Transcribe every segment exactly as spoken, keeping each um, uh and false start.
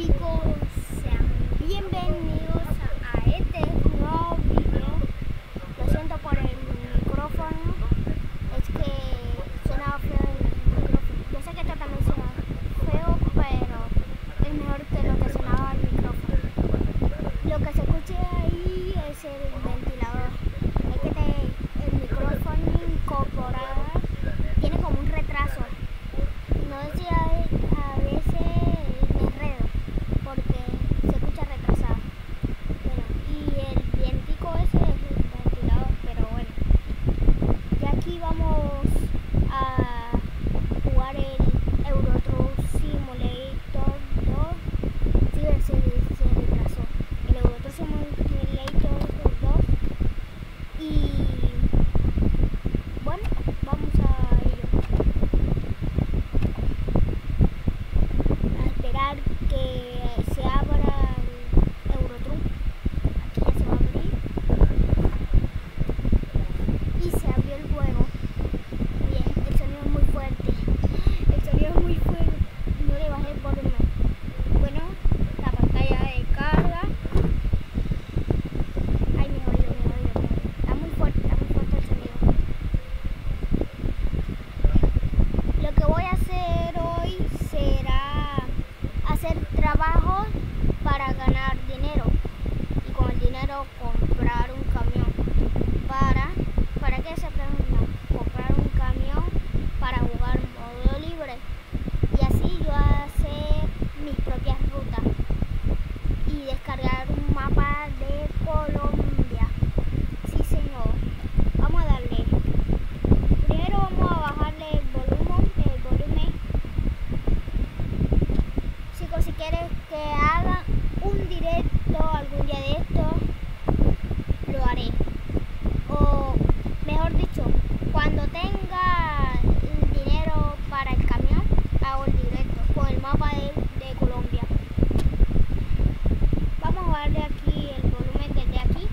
chicos, sean bienvenidos a, a este nuevo video. Lo siento por el micrófono, es que sonaba feo el micrófono. Yo sé que esto también suena feo, pero es mejor que lo que sonaba el micrófono. Lo que se escuche ahí es el ventilador. Es que te, el micrófono incorporado tiene como un retraso. No decía a veces me enredo porque se escucha retrasado. Bueno, y el vientico ese es el ventilador, pero bueno. Y aquí vamos a jugar el Euro Truck Simulator dos. Sí, se, se retrasó. El Euro Truck Simulator dos. Y bueno, vamos a ello. A esperar que se abra el Eurotruck. Aquí ya se va a abrir. Y se abrió el juego. Bien, el sonido es muy fuerte. El sonido es muy fuerte. No le bajé el volumen. Bueno, la pantalla de carga. Ay, mi oído, mi oído, mi oído. Está muy fuerte, está muy fuerte el sonido. Lo que voy a hacer hoy será hacer trabajos para ganar dinero y con el dinero comprar un camión. ¿Para, para qué se pregunta? Comprar un camión para jugar modo libre y así yo hacer mis propias rutas y descargar un mapa de Colombia. Sí, señor. Vamos a darle. Primero vamos a bajarle el volumen, el volumen. Chicos, si quieres que haga un directo algún día de esto, lo haré. O mejor dicho, cuando tenga el dinero para el camión, hago el directo con el mapa de, de Colombia. Vamos a darle aquí el volumen desde aquí.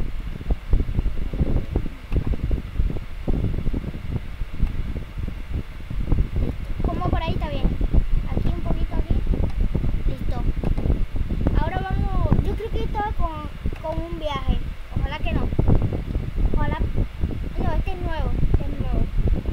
Como por ahí está bien. Aquí un poquito aquí. Listo. Ahora vamos. Yo creo que estaba con, con un viaje. Ojalá que no. Ojalá. No, este es nuevo. Este es nuevo.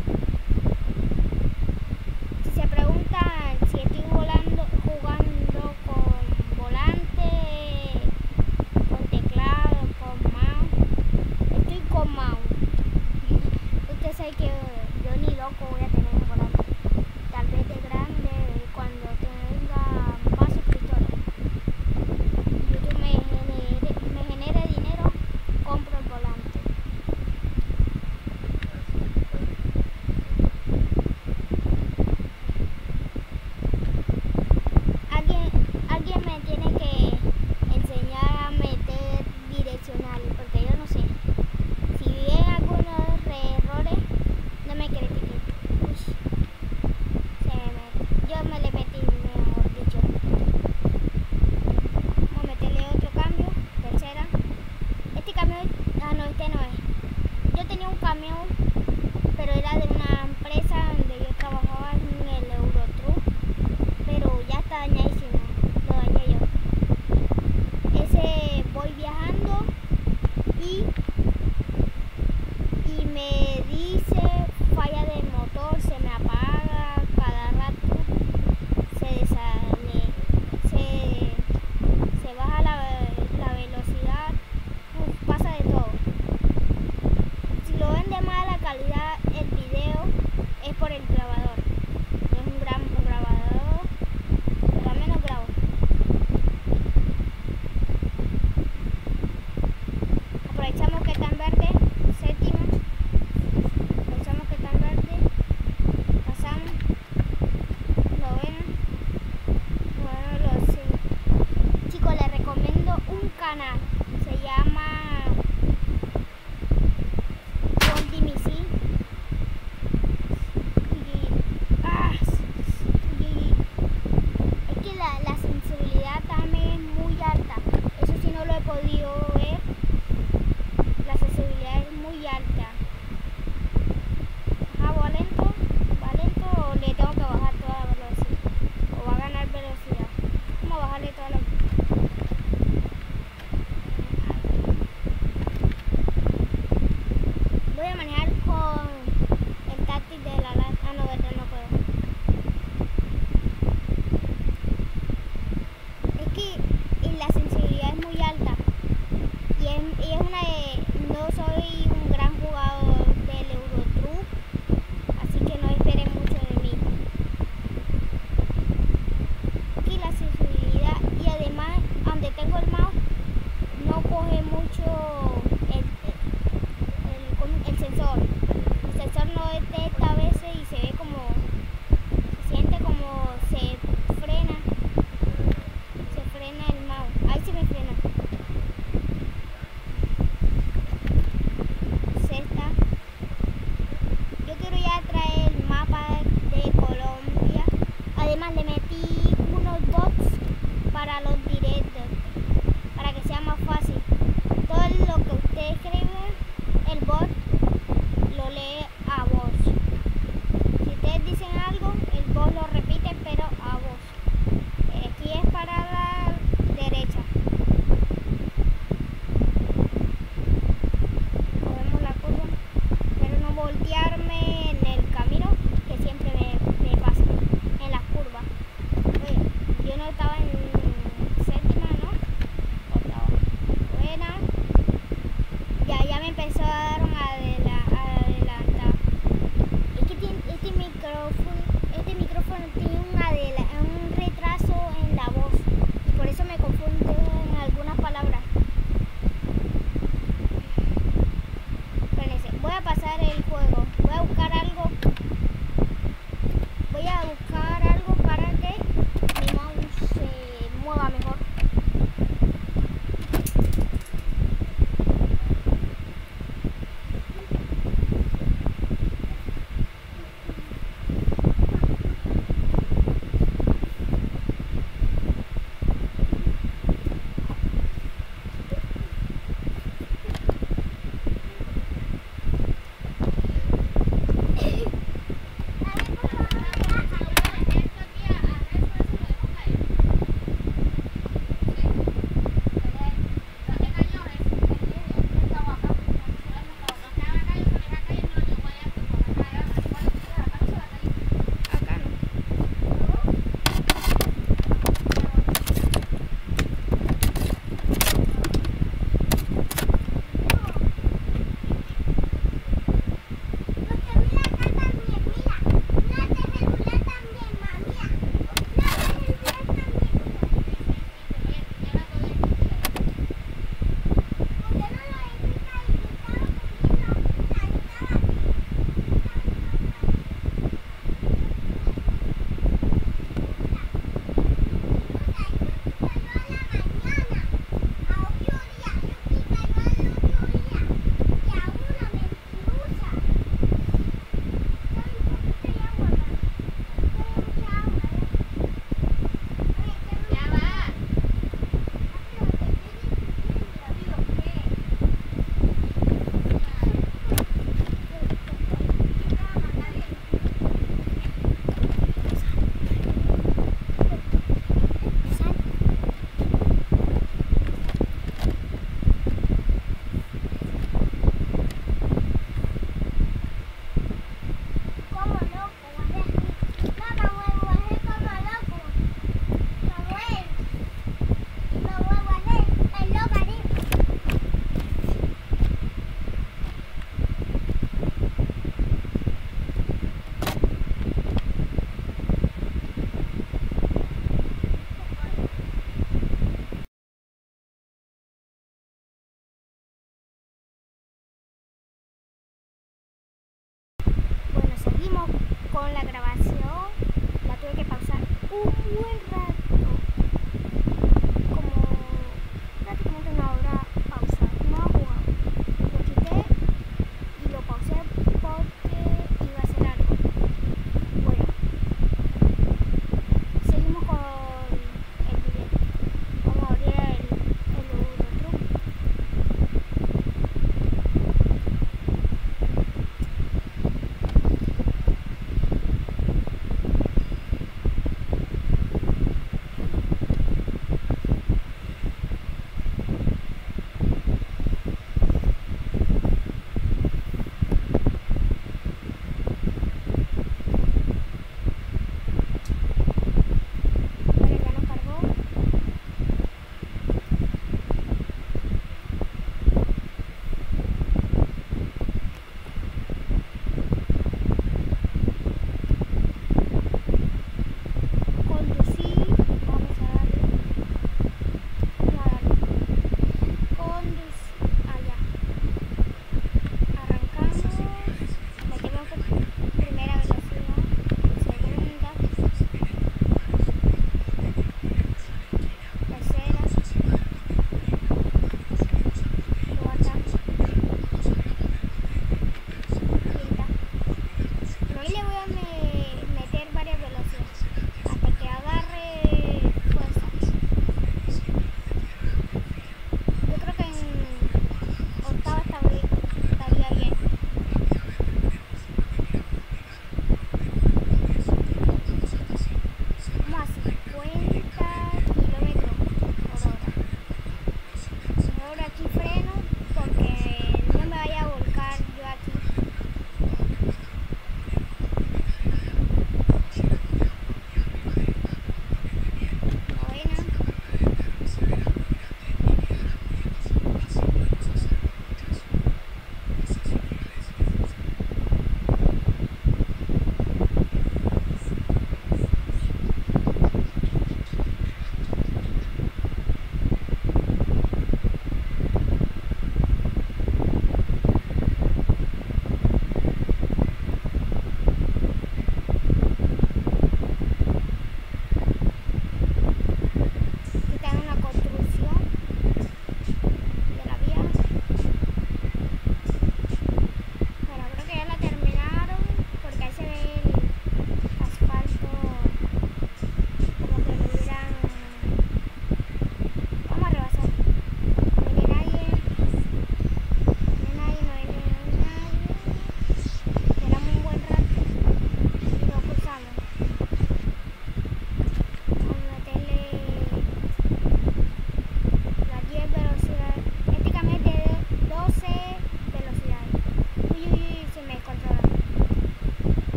Si se preguntan si estoy volando, jugando con volante, con teclado, con mouse. Estoy con mouse. Usted sabe que yo ni loco voy a tener un volante. Tal vez de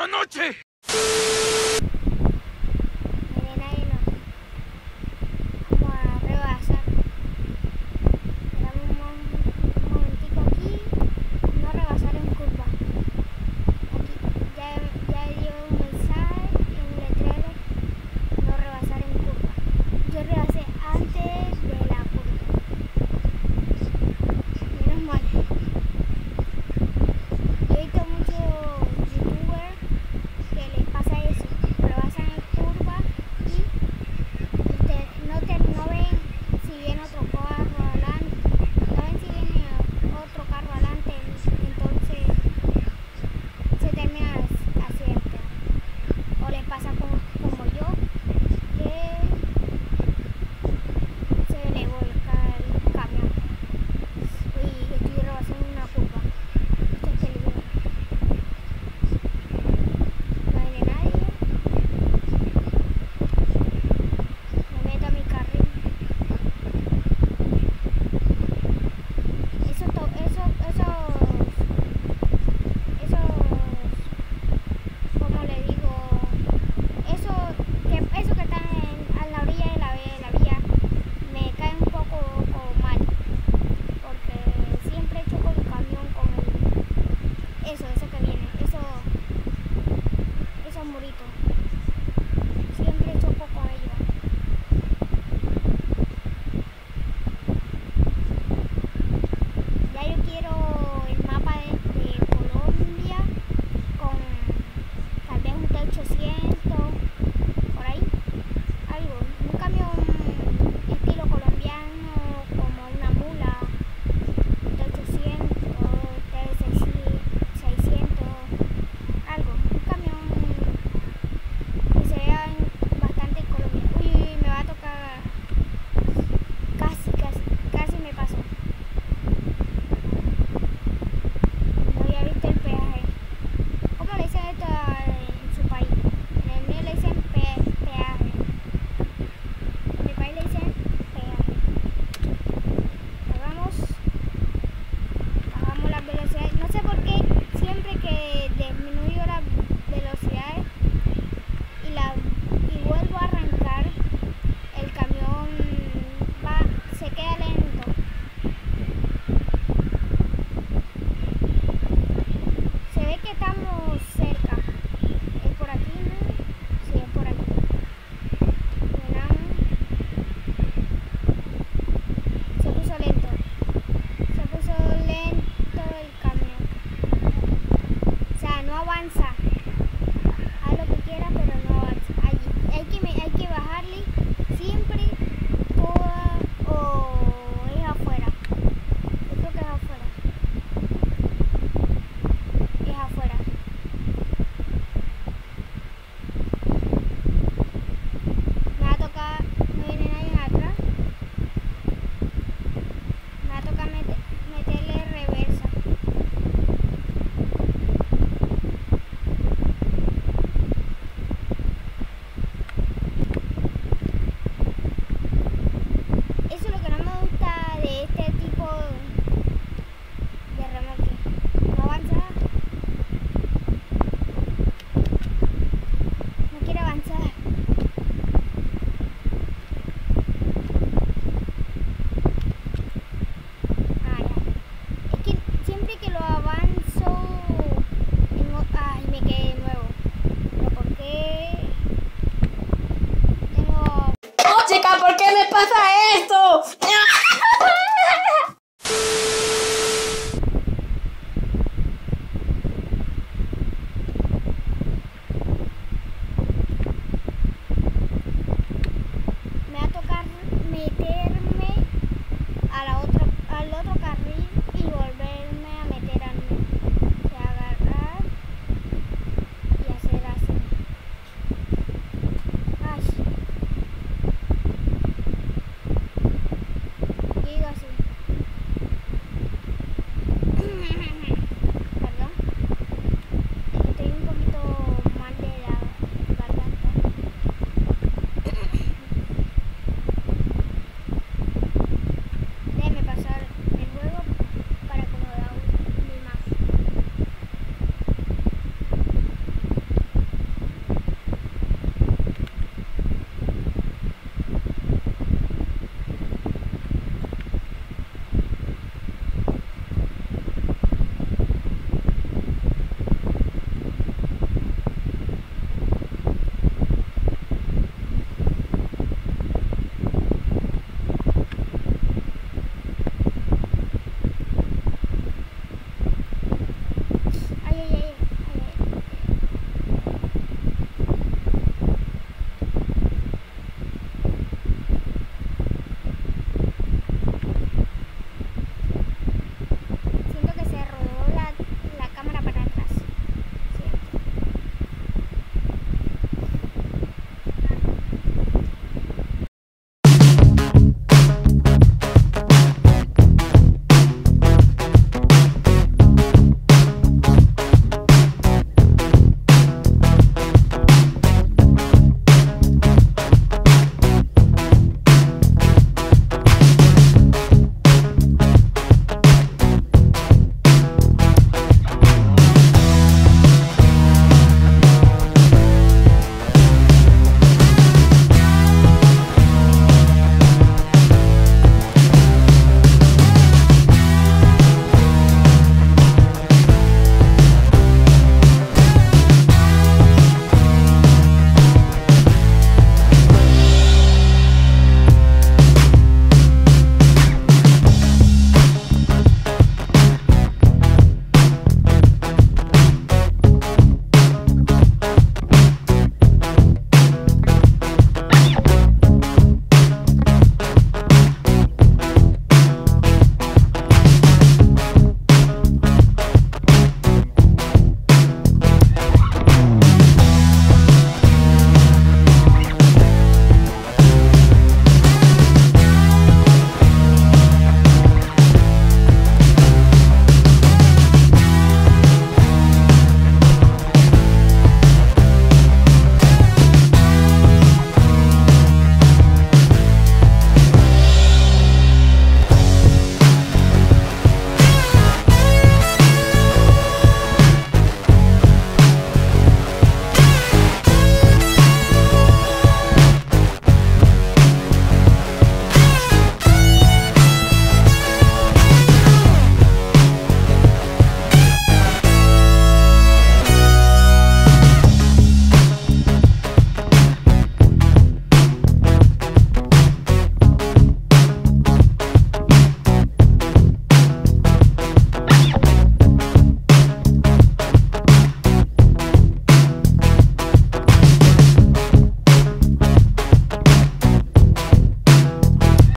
noche! Miren, ahí no. Vamos a rebasar. Esperamos un, mo- un momentico aquí. No rebasar en curva. Aquí ya, ya dio un mensaje en un letrero. No rebasar en curva. Yo rebasé antes de la curva. Menos mal. Yo he visto muchos youtubers que les pasa eso. Rebasan en curva y usted no, te, no ven si viene otro carro adelante. No ven si viene otro carro adelante. Entonces se termina accidente. O les pasa como, como yo, que se le volca el camión. Uy, estoy rebasando una curva. Esto es peligroso. No viene nadie. Me meto a mi carril. Eso, to- eso, esos, esos, ¿cómo le digo? Eso que, eso que están en- a la orilla de la, de la vía me cae un poco, como mal, porque siempre choco el camión con el, eso,